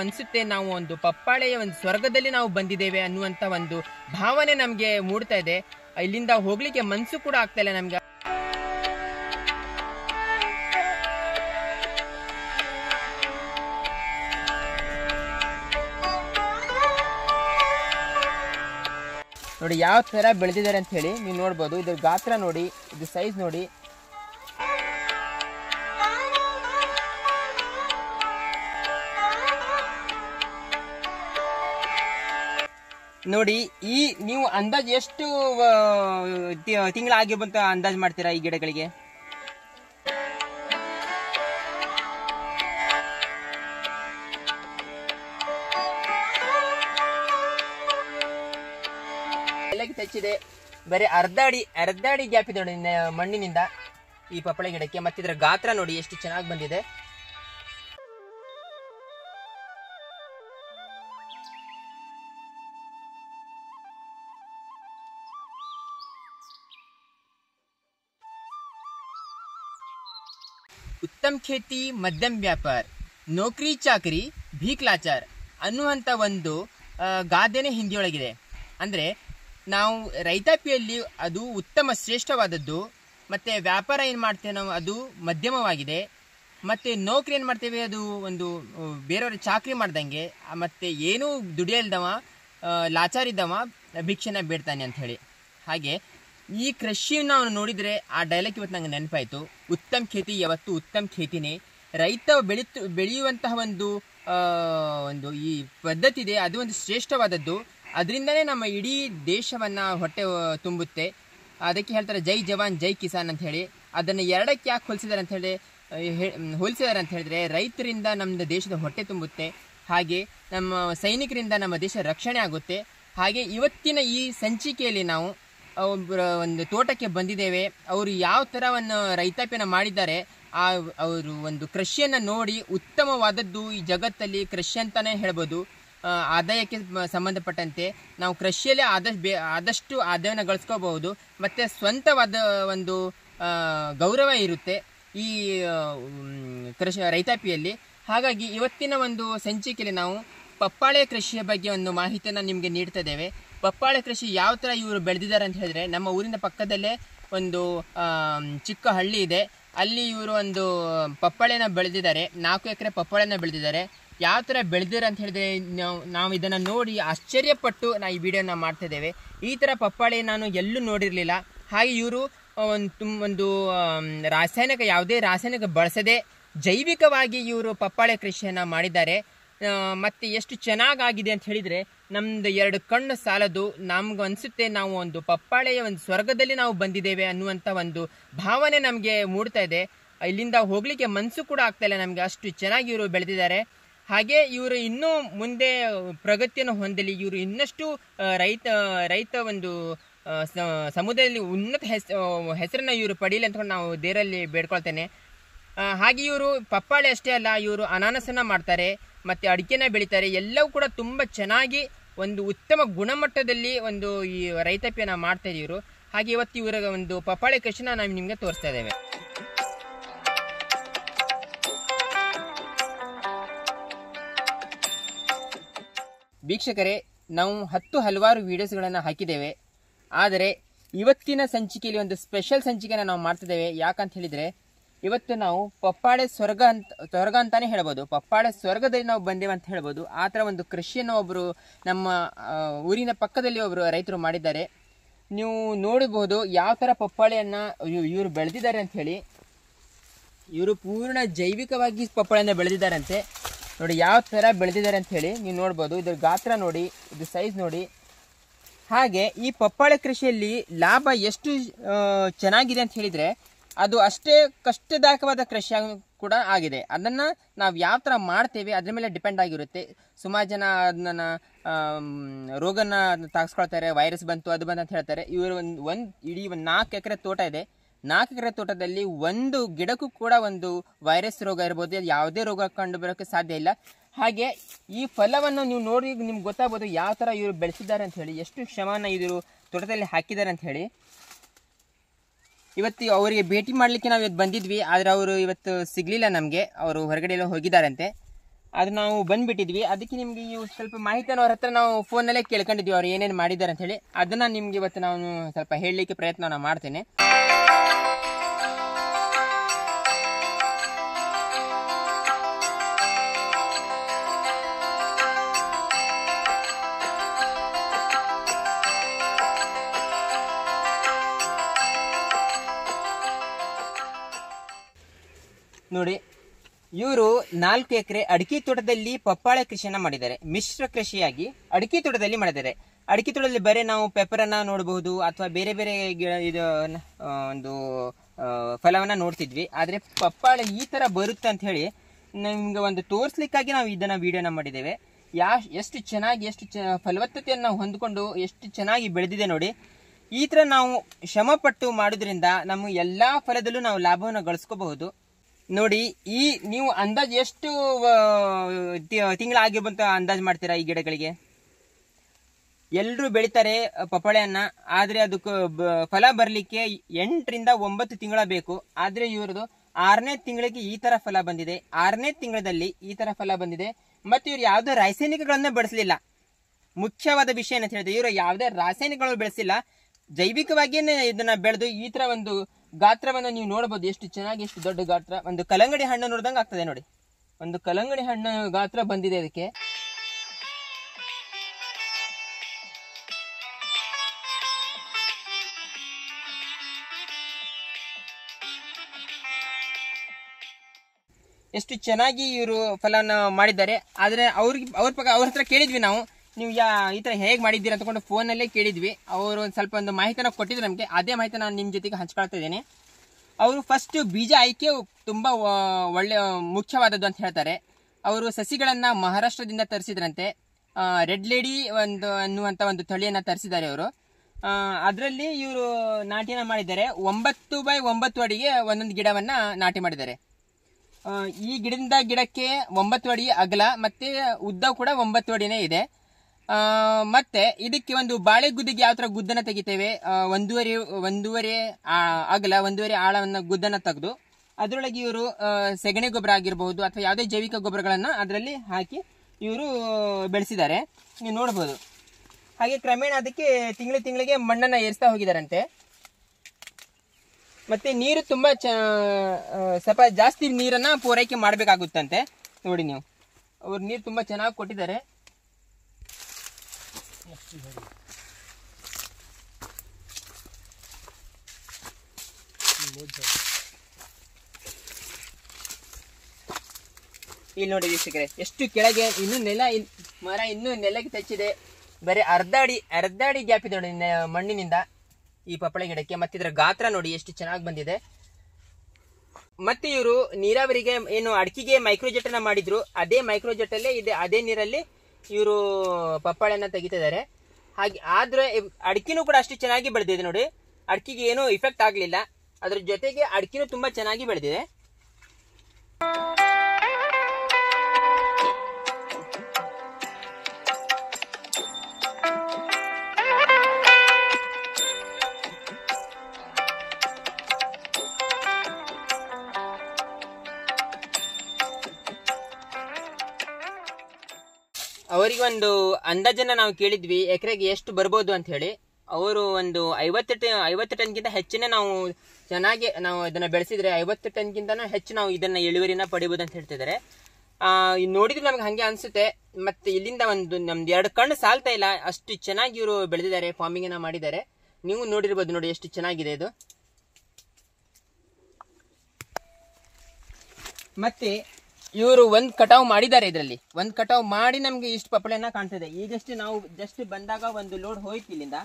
ಅನ್ಸುತ್ತೆ ನಾವು ಒಂದು ಪಪ್ಪಾಳೆಯ ಒಂದು ಸ್ವರ್ಗದಲ್ಲಿ ನಾವು ಬಂದಿದ್ದೇವೆ ಅನ್ನುವಂತ ಒಂದು ಭಾವನೆ ನಮ್ಗೆ ಮೂಡ್ತಾ ಇದೆ. ಇಲ್ಲಿಂದ ಹೋಗ್ಲಿಕ್ಕೆ ಮನ್ಸು ಕೂಡ ಆಗ್ತಾ ಇಲ್ಲ ನಮ್ಗೆ. ನೋಡಿ ಯಾವ ತರ ಬೆಳೆದಿದ್ದಾರೆ ಅಂತ ಹೇಳಿ ನೀವು ನೋಡ್ಬೋದು. ಇದ್ರ ಗಾತ್ರ ನೋಡಿ, ಇದು ಸೈಜ್ ನೋಡಿ. ನೋಡಿ ಈ ನೀವು ಅಂದಾಜು ಎಷ್ಟು ತಿಂಗಳಾಗಿರ್ಬಂತ ಅಂದಾಜು ಮಾಡ್ತೀರಾ ಈ ಗಿಡಗಳಿಗೆ? ಹೆಚ್ಚಿದೆ, ಬರೀ ಅರ್ಧ ಅಡಿ ಗ್ಯಾಪ್ ಇದೆ ನೋಡಿ ಮಣ್ಣಿನಿಂದ ಈ ಪಪ್ಪಳೆ ಗಿಡಕ್ಕೆ. ಮತ್ತೆ ಇದರ ಗಾತ್ರ ನೋಡಿ ಎಷ್ಟು ಚೆನ್ನಾಗಿ ಬಂದಿದೆ. ಉತ್ತಮ್ ಖೇತಿ ಮಧ್ಯಮ್ ವ್ಯಾಪಾರ, ನೌಕರಿ ಚಾಕರಿ ಭೀಕ್ ಲಾಚಾರ್ ಅನ್ನುವಂಥ ಒಂದು ಗಾದೆನೇ ಹಿಂದಿಯೊಳಗಿದೆ. ಅಂದರೆ ನಾವು ರೈತಾಪಿಯಲ್ಲಿ ಅದು ಉತ್ತಮ ಶ್ರೇಷ್ಠವಾದದ್ದು, ಮತ್ತು ವ್ಯಾಪಾರ ಏನು ಮಾಡ್ತೇವೆ ನಾವು ಅದು ಮಧ್ಯಮವಾಗಿದೆ, ಮತ್ತು ನೌಕರಿ ಏನು ಮಾಡ್ತೇವೆ ಅದು ಒಂದು ಬೇರೆಯವ್ರ ಚಾಕರಿ ಮಾಡ್ದಂಗೆ, ಮತ್ತು ಏನೂ ದುಡಿಯಲ್ದವ ಲಾಚಾರಿದ್ದವ ಭಿಕ್ಷೆನ ಬೇಡ್ತಾನೆ ಅಂಥೇಳಿ. ಹಾಗೆ ಈ ಕೃಷಿ ನಾವು ನೋಡಿದರೆ ಆ ಡೈಲಾಗ್ ಇವತ್ತು ನಂಗೆ ನೆನಪಾಯಿತು. ಉತ್ತಮ್ ಖೇತಿ ಯಾವತ್ತು ಉತ್ತಮ್ ಖೇತಿನೇ. ರೈತ ಬೆಳೆಯುವಂತಹ ಒಂದು ಈ ಪದ್ಧತಿ ಇದೆ, ಅದು ಒಂದು ಶ್ರೇಷ್ಠವಾದದ್ದು. ಅದರಿಂದನೇ ನಮ್ಮ ಇಡೀ ದೇಶವನ್ನು ಹೊಟ್ಟೆ ತುಂಬುತ್ತೆ. ಅದಕ್ಕೆ ಹೇಳ್ತಾರೆ ಜೈ ಜವಾನ್ ಜೈ ಕಿಸಾನ್ ಅಂತ ಹೇಳಿ. ಅದನ್ನು ಎರಡಕ್ಕೆ ಯಾಕೆ ಹೋಲಿಸಿದ್ದಾರೆ ಅಂತ ಹೇಳಿದ್ರೆ ರೈತರಿಂದ ನಮ್ಮ ದೇಶದ ಹೊಟ್ಟೆ ತುಂಬುತ್ತೆ, ಹಾಗೆ ನಮ್ಮ ಸೈನಿಕರಿಂದ ನಮ್ಮ ದೇಶ ರಕ್ಷಣೆ ಆಗುತ್ತೆ. ಹಾಗೆ ಇವತ್ತಿನ ಈ ಸಂಚಿಕೆಯಲ್ಲಿ ನಾವು ಒಂದು ತೋಟಕ್ಕೆ ಬಂದಿದ್ದೇವೆ. ಅವರು ಯಾವ ಥರವನ್ನು ರೈತಾಪಿಯನ್ನು ಮಾಡಿದ್ದಾರೆ, ಅವರು ಒಂದು ಕೃಷಿಯನ್ನು ನೋಡಿ ಉತ್ತಮವಾದದ್ದು ಈ ಜಗತ್ತಲ್ಲಿ ಕೃಷಿ ಅಂತಲೇ ಹೇಳ್ಬೋದು. ಆದಾಯಕ್ಕೆ ಸಂಬಂಧಪಟ್ಟಂತೆ ನಾವು ಕೃಷಿಯಲ್ಲೇ ಆದಷ್ಟು ಆದಾಯವನ್ನು ಗಳಿಸ್ಕೋಬಹುದು, ಮತ್ತು ಸ್ವಂತವಾದ ಒಂದು ಗೌರವ ಇರುತ್ತೆ ಈ ರೈತಾಪಿಯಲ್ಲಿ. ಹಾಗಾಗಿ ಇವತ್ತಿನ ಒಂದು ಸಂಚಿಕೆಯಲ್ಲಿ ನಾವು ಪಪ್ಪಾಳೆ ಕೃಷಿಯ ಬಗ್ಗೆ ಒಂದು ಮಾಹಿತಿಯನ್ನು ನಿಮಗೆ ನೀಡ್ತಾ ಇದ್ದೇವೆ. ಪಪ್ಪಾಳೆ ಕೃಷಿ ಯಾವ ಥರ ಇವರು ಬೆಳೆದಿದ್ದಾರೆ ಅಂತ ಹೇಳಿದ್ರೆ, ನಮ್ಮ ಊರಿನ ಪಕ್ಕದಲ್ಲೇ ಒಂದು ಚಿಕ್ಕ ಹಳ್ಳಿ ಇದೆ. ಅಲ್ಲಿ ಇವರು ಒಂದು ಪಪ್ಪಾಳೆನ ಬೆಳೆದಿದ್ದಾರೆ, 4 ಎಕರೆ ಪಪ್ಪಾಳೆನ ಬೆಳೆದಿದ್ದಾರೆ. ಯಾವ ಥರ ಬೆಳೆದಿದ್ದಾರೆ ಅಂತ ಹೇಳಿದ್ರೆ ನಾವು ಇದನ್ನು ನೋಡಿ ಆಶ್ಚರ್ಯಪಟ್ಟು ಈ ವಿಡಿಯೋನ ಮಾಡ್ತಾ ಇದ್ದೇವೆ. ಈ ಥರ ಪಪ್ಪಾಳೆ ನಾನು ಎಲ್ಲೂ ನೋಡಿರಲಿಲ್ಲ. ಹಾಗೆ ಇವರು ಒಂದು ಯಾವುದೇ ರಾಸಾಯನಿಕ ಬಳಸದೆ ಜೈವಿಕವಾಗಿ ಇವರು ಪಪ್ಪಾಳೆ ಕೃಷಿಯನ್ನು ಮಾಡಿದ್ದಾರೆ. ಮತ್ತು ಎಷ್ಟು ಚೆನ್ನಾಗಾಗಿದೆ ಅಂತ ಹೇಳಿದರೆ ನಮ್ಮದು 2 ಕಣ್ಣು ಸಾಲದು. ನಮ್ಗೆ ಅನಿಸುತ್ತೆ ನಾವು ಒಂದು ಪಪ್ಪಾಳೆಯ ಒಂದು ಸ್ವರ್ಗದಲ್ಲಿ ನಾವು ಬಂದಿದ್ದೇವೆ ಅನ್ನುವಂಥ ಒಂದು ಭಾವನೆ ನಮಗೆ ಮೂಡ್ತಾ ಇದೆ. ಇಲ್ಲಿಂದ ಹೋಗಲಿಕ್ಕೆ ಮನಸ್ಸು ಕೂಡ ಆಗ್ತಾ ಇಲ್ಲ ನಮಗೆ, ಅಷ್ಟು ಚೆನ್ನಾಗಿ ಇವರು ಬೆಳೆದಿದ್ದಾರೆ. ಹಾಗೆ ಇವರು ಇನ್ನೂ ಮುಂದೆ ಪ್ರಗತಿಯನ್ನು ಹೊಂದಲಿ, ಇವರು ಇನ್ನಷ್ಟು ರೈತ ಒಂದು ಸಮುದಾಯದಲ್ಲಿ ಉನ್ನತ ಹೆಸರನ್ನು ಇವರು ಪಡೀಲಿ ಅಂತ ನಾವು ದೇವರಲ್ಲಿ ಬೇಡ್ಕೊಳ್ತೇನೆ. ಹಾಗೆ ಇವರು ಪಪ್ಪಾಳೆ ಅಷ್ಟೇ ಅಲ್ಲ, ಇವರು ಅನಾನಸನ್ನ ಮಾಡ್ತಾರೆ, ಮತ್ತು ಅಡಿಕೆನ ಬೆಳೀತಾರೆ. ಎಲ್ಲವೂ ಕೂಡ ತುಂಬ ಚೆನ್ನಾಗಿ ಒಂದು ಉತ್ತಮ ಗುಣಮಟ್ಟದಲ್ಲಿ ಒಂದು ಈ ರೈತಾಪಿಯನ್ನು ಮಾಡ್ತಾ ಇವರು. ಹಾಗೆ ಇವತ್ತು ಇವರ ಒಂದು ಪಪ್ಪಾಳೆ ಕೃಷಿನ ನಾವು ನಿಮಗೆ ತೋರಿಸ್ತಾ ಇದ್ದೇವೆ. ವೀಕ್ಷಕರೇ, ನಾವು ಹಲವಾರು ವಿಡಿಯೋಸ್ಗಳನ್ನು ಹಾಕಿದ್ದೇವೆ. ಆದರೆ ಇವತ್ತಿನ ಸಂಚಿಕೆಯಲ್ಲಿ ಒಂದು ಸ್ಪೆಷಲ್ ಸಂಚಿಕೆನ ನಾವು ಮಾಡ್ತಿದ್ದೇವೆ. ಯಾಕಂತ ಹೇಳಿದರೆ ಇವತ್ತು ನಾವು ಪಪ್ಪಾಳೆ ಸ್ವರ್ಗ ಅಂತಾನೆ ಹೇಳ್ಬೋದು. ಪಪ್ಪಾಳೆ ಸ್ವರ್ಗದಲ್ಲಿ ನಾವು ಬಂದೇವೆ ಅಂತ ಹೇಳ್ಬೋದು. ಆ ಥರ ಒಂದು ಕೃಷಿಯನ್ನು ಒಬ್ಬರು ನಮ್ಮ ಊರಿನ ಪಕ್ಕದಲ್ಲಿ ಒಬ್ಬರು ರೈತರು ಮಾಡಿದ್ದಾರೆ. ನೀವು ನೋಡಬಹುದು ಯಾವ ಥರ ಪಪ್ಪಾಳೆಯನ್ನು ಇವರು ಬೆಳೆದಿದ್ದಾರೆ ಅಂತ ಹೇಳಿ. ಇವರು ಪೂರ್ಣ ಜೈವಿಕವಾಗಿ ಪಪ್ಪಾಳೆಯನ್ನು ಬೆಳೆದಿದ್ದಾರಂತೆ. ನೋಡಿ ಯಾವ ಥರ ಬೆಳೆದಿದ್ದಾರೆ ಅಂತ ಹೇಳಿ ನೀವು ನೋಡ್ಬೋದು. ಇದ್ರ ಗಾತ್ರ ನೋಡಿ, ಇದು ಸೈಜ್ ನೋಡಿ. ಹಾಗೆ ಈ ಪಪ್ಪಾಳೆ ಕೃಷಿಯಲ್ಲಿ ಲಾಭ ಎಷ್ಟು ಚೆನ್ನಾಗಿದೆ ಅಂತ ಹೇಳಿದರೆ ಅದು ಅಷ್ಟೇ ಕಷ್ಟದಾಯಕವಾದ ಕೃಷಿ ಕೂಡ ಆಗಿದೆ. ಅದನ್ನು ನಾವು ಯಾವ ಥರ ಮಾಡ್ತೇವೆ ಅದ್ರ ಮೇಲೆ ಡಿಪೆಂಡ್ ಆಗಿರುತ್ತೆ. ಸುಮಾರು ಜನ ಅದನ್ನ ರೋಗನ ತಾಗಿಸ್ಕೊಳ್ತಾರೆ, ವೈರಸ್ ಬಂತು ಅದು ಬಂತು ಅಂತ ಹೇಳ್ತಾರೆ. ಇವರು ಇಡೀ 4 ಎಕರೆ ತೋಟ ಇದೆ. 4 ಎಕರೆ ತೋಟದಲ್ಲಿ ಒಂದು ಗಿಡಕ್ಕೂ ಕೂಡ ಒಂದು ವೈರಸ್ ರೋಗ ಇರ್ಬೋದು, ಯಾವುದೇ ರೋಗ ಕಂಡು ಬರೋಕ್ಕೆ ಸಾಧ್ಯ ಇಲ್ಲ. ಹಾಗೆ ಈ ಫಲವನ್ನು ನೀವು ನೋಡಿ ನಿಮ್ಗೆ ಗೊತ್ತಾಗ್ಬೋದು ಯಾವ ಥರ ಇವರು ಬೆಳೆಸಿದ್ದಾರೆ ಅಂತ ಹೇಳಿ, ಎಷ್ಟು ಶ್ರಮನ ಇವರು ತೋಟದಲ್ಲಿ ಹಾಕಿದ್ದಾರೆ ಅಂತ ಹೇಳಿ. ಇವತ್ತು ಅವರಿಗೆ ಭೇಟಿ ಮಾಡಲಿಕ್ಕೆ ನಾವು ಇವತ್ತು ಬಂದಿದ್ವಿ, ಆದರೆ ಅವರು ಇವತ್ತು ಸಿಗಲಿಲ್ಲ ನಮಗೆ. ಅವರು ಹೊರಗಡೆ ಎಲ್ಲ ಹೋಗಿದ್ದಾರಂತೆ. ಅದು ನಾವು ಬಂದ್ಬಿಟ್ಟಿದ್ವಿ. ಅದಕ್ಕೆ ನಿಮ್ಗೆ ಇವು ಸ್ವಲ್ಪ ಮಾಹಿತಿಯನ್ನು ಅವ್ರ ಹತ್ರ ನಾವು ಫೋನಲ್ಲೇ ಕೇಳ್ಕೊಂಡಿದ್ವಿ, ಅವ್ರು ಏನೇನು ಮಾಡಿದ್ದಾರೆ ಅಂತ ಹೇಳಿ. ಅದನ್ನ ನಿಮ್ಗೆ ಇವತ್ತು ನಾನು ಸ್ವಲ್ಪ ಹೇಳಲಿಕ್ಕೆ ಪ್ರಯತ್ನ ಮಾಡ್ತೇನೆ. ನೋಡಿ, ಇವರು 4 ಎಕರೆ ಅಡಿಕೆ ತೋಟದಲ್ಲಿ ಪಪ್ಪಾಳೆ ಕೃಷಿಯನ್ನ ಮಾಡಿದ್ದಾರೆ. ಮಿಶ್ರ ಕೃಷಿಯಾಗಿ ಅಡಿಕೆ ತೋಟದಲ್ಲಿ ಮಾಡಿದ್ದಾರೆ. ಅಡಿಕೆ ತೋಟದಲ್ಲಿ ಬರೀ ನಾವು ಪೆಪ್ಪರ್ ಅನ್ನ ನೋಡಬಹುದು ಅಥವಾ ಬೇರೆ ಬೇರೆ ಇದು ಒಂದು ಫಲವನ್ನ ನೋಡ್ತಿದ್ವಿ. ಆದ್ರೆ ಪಪ್ಪಾಳೆ ಈ ತರ ಬರುತ್ತೆ ಅಂತ ಹೇಳಿ ನಿಮ್ಗೆ ಒಂದು ತೋರಿಸ್ಲಿಕ್ಕಾಗಿ ನಾವು ಇದನ್ನ ವಿಡಿಯೋನ ಮಾಡಿದ್ದೇವೆ. ಎಷ್ಟು ಚೆನ್ನಾಗಿ ಫಲವತ್ತತೆಯನ್ನು ನಾವು ಹೊಂದ್ಕೊಂಡು ಎಷ್ಟು ಚೆನ್ನಾಗಿ ಬೆಳೆದಿದೆ ನೋಡಿ. ಈ ತರ ನಾವು ಶ್ರಮ ಪಟ್ಟು ಮಾಡೋದ್ರಿಂದ ನಮ್ಮ ಎಲ್ಲಾ ಫಲದಲ್ಲೂ ನಾವು ಲಾಭವನ್ನು ಗಳಿಸ್ಕೋಬಹುದು. ನೋಡಿ, ಈ ನೀವು ಅಂದಾಜು ಎಷ್ಟು ತಿಂಗಳಾಗಿರ್ಬಂತ ಅಂದಾಜು ಮಾಡ್ತೀರಾ ಈ ಗಿಡಗಳಿಗೆ? ಎಲ್ರು ಬೆಳಿತಾರೆ ಪಪ್ಪಾಳೆಯನ್ನ, ಆದ್ರೆ ಅದಕ್ಕೆ ಫಲ ಬರ್ಲಿಕ್ಕೆ 8 ರಿಂದ 9 ತಿಂಗಳ ಬೇಕು. ಆದ್ರೆ ಇವ್ರದ್ದು 6ನೇ ತಿಂಗಳಿಗೆ ಈ ತರ ಫಲ ಬಂದಿದೆ. 6ನೇ ತಿಂಗಳಲ್ಲಿ ಈ ತರ ಫಲ ಬಂದಿದೆ. ಮತ್ತೆ ಇವ್ರು ಯಾವುದೇ ರಾಸಾಯನಿಕಗಳನ್ನ ಬಳಸಲಿಲ್ಲ. ಮುಖ್ಯವಾದ ವಿಷಯ ಏನಂತ ಹೇಳಿದ್ರೆ, ಇವರು ಯಾವುದೇ ರಾಸಾಯನಿಕಗಳು ಬೆಳೆಸಿಲ್ಲ. ಜೈವಿಕವಾಗಿಯೇ ಇದನ್ನ ಬೆಳೆದು ಈ ತರ ಒಂದು ಗಾತ್ರವನ್ನು ನೀವು ನೋಡಬಹುದು. ಎಷ್ಟು ಚೆನ್ನಾಗಿ, ಎಷ್ಟು ದೊಡ್ಡ ಗಾತ್ರ, ಒಂದು ಕಲ್ಲಂಗಡಿ ಹಣ್ಣು ನೋಡಿದಂಗೆ ಆಗ್ತದೆ ನೋಡಿ. ಒಂದು ಕಲ್ಲಂಗಡಿ ಹಣ್ಣು ಗಾತ್ರ ಬಂದಿದೆ ಅದಕ್ಕೆ. ಎಷ್ಟು ಚೆನ್ನಾಗಿ ಇವರು ಫಲನ ಮಾಡಿದ್ದಾರೆ. ಆದ್ರೆ ಅವ್ರ ಹತ್ರ ಕೇಳಿದ್ವಿ ನಾವು, ನೀವು ಈ ತರ ಹೇಗೆ ಮಾಡಿದ್ದೀರಾ ಅಂತಕೊಂಡು ಫೋನಲ್ಲೇ ಕೇಳಿದ್ವಿ. ಅವರು ಸ್ವಲ್ಪ ಒಂದು ಮಾಹಿತಿನ ಕೊಟ್ಟಿದ್ರು ನಮಗೆ. ಅದೇ ಮಾಹಿತಿ ನಾನು ನಿಮ್ಮ ಜೊತೆಗೆ ಹಂಚ್ಕೊಳ್ತಾ ಇದ್ದೇನೆ. ಅವರು ಫಸ್ಟ್ ಬೀಜ ಆಯ್ಕೆ ತುಂಬಾ ಒಳ್ಳೆ ಮುಖ್ಯವಾದದ್ದು ಅಂತ ಹೇಳ್ತಾರೆ. ಅವರು ಸಸಿಗಳನ್ನ ಮಹಾರಾಷ್ಟ್ರದಿಂದ ತರಿಸಿದ್ರಂತೆ. ರೆಡ್ ಲೇಡಿ ಅನ್ನುವಂತ ಒಂದು ತಳಿಯನ್ನ ತರಿಸಿದ್ದಾರೆ ಅವರು. ಅದರಲ್ಲಿ ಇವರು ನಾಟಿನ ಮಾಡಿದ್ದಾರೆ. 9 by 9 ಅಡಿಗೆ ಒಂದೊಂದು ಗಿಡವನ್ನ ನಾಟಿ ಮಾಡಿದ್ದಾರೆ. ಈ ಗಿಡದಿಂದ ಗಿಡಕ್ಕೆ 9 ಅಡಿ ಅಗಲ ಮತ್ತೆ ಉದ್ದ ಕೂಡ 9 ಅಡಿನೇ ಇದೆ. ಮತ್ತೆ ಇದಕ್ಕೆ ಒಂದು ಬಾಳೆ ಗುದ್ದಿಗೆ ಯಾವ ತರ ಗುದ್ದನ ತೆಗಿತೇವೆ, ಒಂದೂವರೆ ಅಗಲ 1.5 ಆಳವನ್ನ ಗುದ್ದನ ತೆಗೆದು ಅದರೊಳಗೆ ಇವರು ಸೆಗಣಿ ಗೊಬ್ಬರ ಆಗಿರಬಹುದು ಅಥವಾ ಯಾವುದೇ ಜೈವಿಕ ಗೊಬ್ಬರಗಳನ್ನ ಅದರಲ್ಲಿ ಹಾಕಿ ಇವರು ಬೆಳೆಸಿದ್ದಾರೆ, ನೀವು ನೋಡಬಹುದು. ಹಾಗೆ ಕ್ರಮೇಣ ಅದಕ್ಕೆ ತಿಂಗಳಿಗೆ ಮಣ್ಣನ್ನ ಏರಿಸ್ತಾ ಹೋಗಿದಾರಂತೆ. ಮತ್ತೆ ನೀರು ತುಂಬಾ ಸ್ವಲ್ಪ ಜಾಸ್ತಿ ನೀರನ್ನ ಪೂರೈಕೆ ಮಾಡಬೇಕಾಗುತ್ತಂತೆ. ನೋಡಿ ನೀವು, ಅವ್ರು ನೀರು ತುಂಬಾ ಚೆನ್ನಾಗಿ ಕೊಟ್ಟಿದ್ದಾರೆ. ಇಲ್ಲಿ ನೋಡಿ ವೀಕ್ಷಕರೇ, ಎಷ್ಟು ಕೆಳಗೆ ಇನ್ನು ಮರ ಇನ್ನೂ ನೆಲಕ್ಕೆ ತಚ್ಚಿದೆ. ಬರೀ ಅರ್ಧ ಅಡಿ ಗ್ಯಾಪ್ ಇದೆ ನೋಡಿ ಮಣ್ಣಿನಿಂದ ಈ ಪಪ್ಪಳೆ ಗಿಡಕ್ಕೆ. ಮತ್ತೆ ಇದರ ಗಾತ್ರ ನೋಡಿ ಎಷ್ಟು ಚೆನ್ನಾಗಿ ಬಂದಿದೆ. ಮತ್ತೆ ಇವರು ನೀರಾವರಿಗೆ ಏನು ಅಡಿಕೆಗೆ ಮೈಕ್ರೋಜೆಟ್ ಅನ್ನ ಮಾಡಿದ್ರು, ಅದೇ ಮೈಕ್ರೋಜೆಟ್ ಅಲ್ಲೇ ಇದೆ, ಅದೇ ನೀರಲ್ಲಿ ಇವರು ಪಪ್ಪಾಳೆಯನ್ನ ತೆಗಿತಿದ್ದಾರೆ. ಹಾಗೆ ಆದ್ರೆ ಅಡಿಕೆನೂ ಕೂಡ ಅಷ್ಟು ಚೆನ್ನಾಗಿ ಬೆಳೆದಿದೆ ನೋಡಿ. ಅಡಿಕೆಗೆ ಏನೂ ಇಫೆಕ್ಟ್ ಆಗ್ಲಿಲ್ಲ. ಅದ್ರ ಜೊತೆಗೆ ಅಡಿಕೆನೂ ತುಂಬಾ ಚೆನ್ನಾಗಿ ಬೆಳೆದಿದೆ. ಅವರಿಗೆ ಒಂದು ಅಂದಾಜನ್ನ ನಾವು ಕೇಳಿದ್ವಿ ಎಕರೆಗೆ ಎಷ್ಟು ಬರ್ಬೋದು ಅಂತ ಹೇಳಿ. ಅವರು ಒಂದು 50 ಟನ್ಗಿಂತ ಹೆಚ್ಚಿನ ನಾವು ಚೆನ್ನಾಗಿ ನಾವು ಇದನ್ನ ಬೆಳೆಸಿದ್ರೆ 50 ಟನ್ಗಿಂತನೂ ಹೆಚ್ಚು ನಾವು ಇದನ್ನ ಇಳುವರಿನ ಪಡಿಬಹುದು ಅಂತ ಹೇಳ್ತಿದ್ದಾರೆ. ನೋಡಿದ್ರೆ ನಮ್ಗೆ ಹಂಗೆ ಅನ್ಸುತ್ತೆ. ಮತ್ತೆ ಇಲ್ಲಿಂದ ನಮ್ದು 2 ಕಣ್ಣು ಸಾಲ್ತಾ ಇಲ್ಲ, ಅಷ್ಟು ಚೆನ್ನಾಗಿ ಇವರು ಬೆಳೆದಿದ್ದಾರೆ, ಫಾರ್ಮಿಂಗ್ ಅನ್ನ ಮಾಡಿದ್ದಾರೆ. ನೀವು ನೋಡಿರ್ಬೋದು ನೋಡಿ ಎಷ್ಟು ಚೆನ್ನಾಗಿದೆ ಇದು. ಮತ್ತೆ ಇವರು ಒಂದ್ ಕಟಾವ್ ಮಾಡಿದ್ದಾರೆ. ಇದರಲ್ಲಿ ಒಂದ್ ಕಟಾವ್ ಮಾಡಿ ನಮ್ಗೆ ಇಷ್ಟು ಪಪ್ಪಳೆಯನ್ನ ಕಾಣ್ತಿದೆ. ಈಗಷ್ಟು ನಾವು ಜಸ್ಟ್ ಬಂದಾಗ ಒಂದು ಲೋಡ್ ಹೋಯ್ತು ಇಲ್ಲಿಂದ.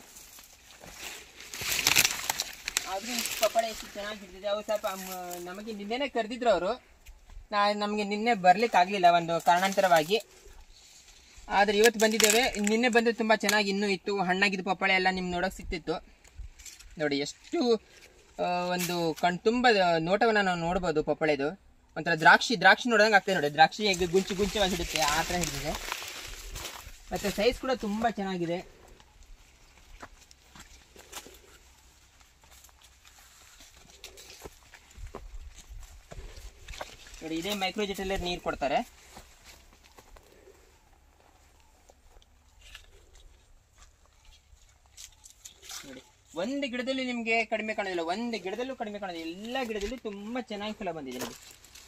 ಆದ್ರೂ ಇಷ್ಟು ಪಪ್ಪಳೆ ಎಷ್ಟು ಚೆನ್ನಾಗಿ ಹಿಡಿದಿದೆ. ಅವ್ರು ಸ್ವಲ್ಪ ನಮಗೆ ನಿನ್ನೆನೆ ಕರೆದಿದ್ರು ಅವರು. ನಮ್ಗೆ ನಿನ್ನೆ ಬರ್ಲಿಕ್ಕೆ ಆಗ್ಲಿಲ್ಲ ಒಂದು ಕಾರಣಾಂತರವಾಗಿ. ಆದ್ರೆ ಇವತ್ತು ಬಂದಿದ್ದೇವೆ. ನಿನ್ನೆ ಬಂದ್ರೆ ತುಂಬಾ ಚೆನ್ನಾಗಿ ಇನ್ನೂ ಇತ್ತು, ಹಣ್ಣಾಗಿದ್ದು ಪಪ್ಪಳೆ ಎಲ್ಲ ನಿಮ್ಗೆ ನೋಡಕ್ ಸಿಕ್ತಿತ್ತು. ನೋಡಿ ಎಷ್ಟು ಒಂದು ಕಣ್ತುಂಬ ನೋಟವನ್ನ ನಾವು ನೋಡ್ಬೋದು. ಪಪ್ಪಳೆದು ಒಂಥರ ದ್ರಾಕ್ಷಿ ನೋಡೋದಂಗೆ ಆಗ್ತದೆ ನೋಡಿ. ದ್ರಾಕ್ಷಿ ಹೇಗೆ ಗುಂಚವಾಗಿ ಹಿಡುತ್ತೆ ಆ ಥರ ಹಿಡಿದಿದೆ. ಮತ್ತೆ ಸೈಜ್ ಕೂಡ ತುಂಬಾ ಚೆನ್ನಾಗಿದೆ. ನೋಡಿ, ಇದೇ ಮೈಕ್ರೋಜೆಟ್ ಅಲ್ಲಿ ನೀರು ಕೊಡ್ತಾರೆ. ಒಂದು ಗಿಡದಲ್ಲಿ ನಿಮ್ಗೆ ಕಡಿಮೆ ಕಾಣೋದಿಲ್ಲ, ಒಂದು ಗಿಡದಲ್ಲೂ ಕಡಿಮೆ ಕಾಣೋದಿಲ್ಲ, ಎಲ್ಲ ಗಿಡದಲ್ಲಿ ತುಂಬಾ ಚೆನ್ನಾಗಿ ಫಲ ಬಂದಿದೆ ನೋಡಿ.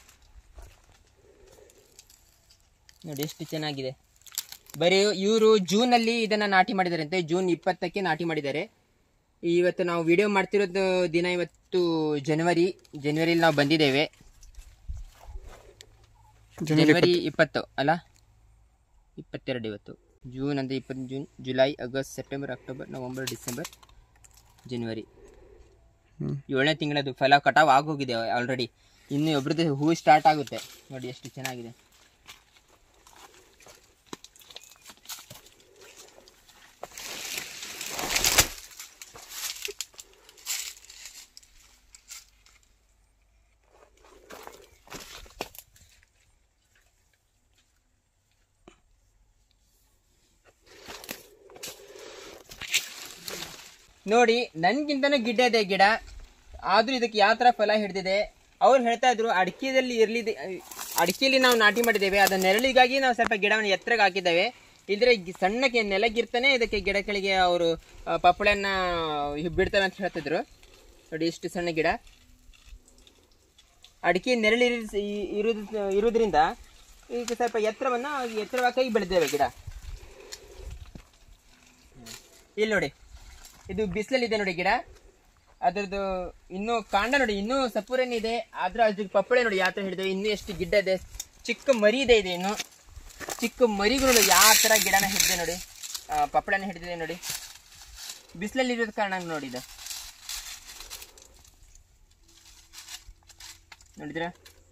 ನೋಡಿ ಎಷ್ಟು ಚೆನ್ನಾಗಿದೆ. ಬರೀ ಇವರು ಜೂನ್ ಅಲ್ಲಿ ಇದನ್ನ ನಾಟಿ ಮಾಡಿದ್ದಾರೆ ಅಂತೆ, ಜೂನ್ 20ಕ್ಕೆ ನಾಟಿ ಮಾಡಿದ್ದಾರೆ. ಇವತ್ತು ನಾವು ವಿಡಿಯೋ ಮಾಡ್ತಿರೋದು ದಿನ ಇವತ್ತು ಜನವರಿಲಿ ನಾವು ಬಂದಿದ್ದೇವೆ. ಜನವರಿ 20 ಅಲ್ಲ, 22 ಇವತ್ತು. ಜೂನ್ ಅಂದ್ರೆ 20 June, July, August, September, October, November, December, ಜನವರಿ 7ನೇ ತಿಂಗಳದ್ದು ಫಲ ಕಟಾವ್ ಆಗೋಗಿದೆ ಆಲ್ರೆಡಿ. ಇನ್ನು ಒಬ್ರದ್ದು ಹೂ ಸ್ಟಾರ್ಟ್ ಆಗುತ್ತೆ ನೋಡಿ ಎಷ್ಟು ಚೆನ್ನಾಗಿದೆ. ನೋಡಿ ನನ್ಗಿಂತನೂ ಗಿಡ್ಡ ಇದೆ ಗಿಡ, ಆದ್ರೂ ಇದಕ್ಕೆ ಯಾವ ತರ ಫಲ ಹಿಡಿದಿದೆ. ಅವ್ರು ಹೇಳ್ತಾ ಇದ್ರು ಅಡಿಕೆಯಲ್ಲಿ ನಾವು ನಾಟಿ ಮಾಡಿದ್ದೇವೆ, ಅದರ ನೆರಳಿಗಾಗಿ ನಾವು ಸ್ವಲ್ಪ ಗಿಡವನ್ನು ಎತ್ತರಕ್ಕೆ ಹಾಕಿದ್ದೇವೆ. ಇದ್ರೆ ಸಣ್ಣಕ್ಕೆ ನೆಲಗಿರ್ತಾನೆ ಇದಕ್ಕೆ ಗಿಡ ಕೆಳಗೆ ಅವರು ಪಪ್ಪಳೆಯನ್ನ ಬಿಡ್ತಾರೆ ಅಂತ ಹೇಳ್ತಿದ್ರು. ನೋಡಿ ಎಷ್ಟು ಸಣ್ಣ ಗಿಡ. ಅಡಿಕೆ ನೆರಳಿ ಇರುವುದರಿಂದ ಈಗ ಸ್ವಲ್ಪ ಎತ್ತರವಾಗಿ ಬೆಳೆದೇವೆ ಗಿಡ. ಇಲ್ಲಿ ನೋಡಿ, ಇದು ಬಿಸಿಲಲ್ಲಿದೆ ನೋಡಿ ಗಿಡ. ಅದ್ರದ್ದು ಇನ್ನೂ ಕಾಂಡ ನೋಡಿ, ಇನ್ನೂ ಸಪೂರೇನಿದೆ. ಆದ್ರೆ ಅದ್ರ ಪಪ್ಪಳೆ ನೋಡಿ ಯಾವ ತರ ಹಿಡಿದೇವೆ, ಇನ್ನೂ ಎಷ್ಟು ಗಿಡ್ಡ ಇದೆ. ಚಿಕ್ಕ ಮರಿ ಇದೆ, ಇನ್ನು ಚಿಕ್ಕ ಮರಿಗಳು ಯಾವ ತರ ಗಿಡನ ಹಿಡಿದೆ ನೋಡಿ, ಪಪ್ಪಳೆನ ಹಿಡಿದಿದೆ ನೋಡಿ. ಬಿಸಿಲಲ್ಲಿ ಇರೋದ್ ಕಾರಣ ನೋಡಿ ಇದು ನೋಡಿದ್ರ.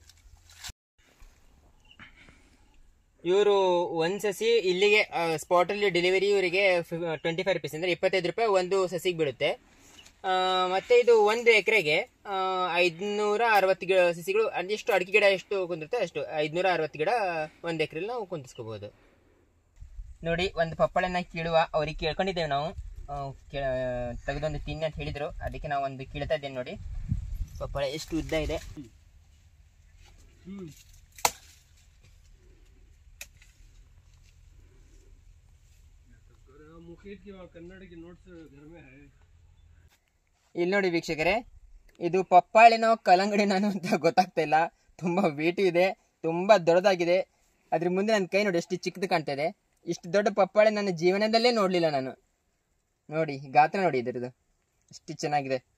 ಇವರು ಒಂದ್ ಸಸಿ ಇಲ್ಲಿಗೆ ಸ್ಪಾಟ್ ಅಲ್ಲಿ ಡೆಲಿವರಿ ಇವರಿಗೆ 25 ರೂಪೀಸ್ ಅಂದ್ರೆ 25 ರೂಪಾಯಿ ಒಂದು ಸಸಿಗೆ ಬೀಳುತ್ತೆ. ಮತ್ತೆ ಇದು 1 ಎಕರೆಗೆ 560 ಸಸಿಗಳು, ಎಷ್ಟು ಅಡಿಕೆ ಗಿಡ ಎಷ್ಟು ಕುಂದಿರುತ್ತೆ ಅಷ್ಟು 560 ಗಿಡ 1 ಎಕರೆಲಿ ನಾವು ಕುಂದಿಸ್ಕೋಬಹುದು. ನೋಡಿ ಒಂದು ಪಪ್ಪಳೆನ ಕೀಳುವ ಅವ್ರಿಗೆ ಕೇಳ್ಕೊಂಡಿದ್ದೇವೆ ನಾವು, ತೆಗೆದೊಂದು ತಿನ್ನಿ ಅಂತ ಹೇಳಿದ್ರು, ಅದಕ್ಕೆ ನಾವು ಒಂದು ಕೀಳ್ತಾ ಇದ್ದೇನೆ. ನೋಡಿ ಪಪ್ಪಳೆ ಎಷ್ಟು ಉದ್ದ ಇದೆ. ಇಲ್ಲಿ ನೋಡಿ ವೀಕ್ಷಕರೇ, ಇದು ಪಪ್ಪಾಳಿನೋ ಕಲ್ಲಂಗಡಿನೋ ಅಂತ ಗೊತ್ತಾಗ್ತಾ ಇಲ್ಲ. ತುಂಬಾ ವೇಟು ಇದೆ, ತುಂಬಾ ದೊಡ್ಡದಾಗಿದೆ. ಅದ್ರ ಮುಂದೆ ನನ್ನ ಕೈ ನೋಡಿ ಎಷ್ಟು ಚಿಕ್ಕದು ಕಾಣ್ತಾ ಇದೆ. ಇಷ್ಟು ದೊಡ್ಡ ಪಪ್ಪಾಳಿ ನನ್ನ ಜೀವನದಲ್ಲೇ ನೋಡ್ಲಿಲ್ಲ ನಾನು. ನೋಡಿ ಗಾತ್ರ ನೋಡಿ ಇದ್ರದ್ದು ಎಷ್ಟು ಚೆನ್ನಾಗಿದೆ.